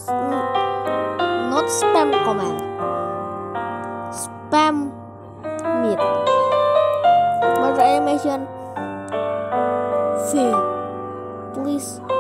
not spam comment. Spam meet. But I mention V. Please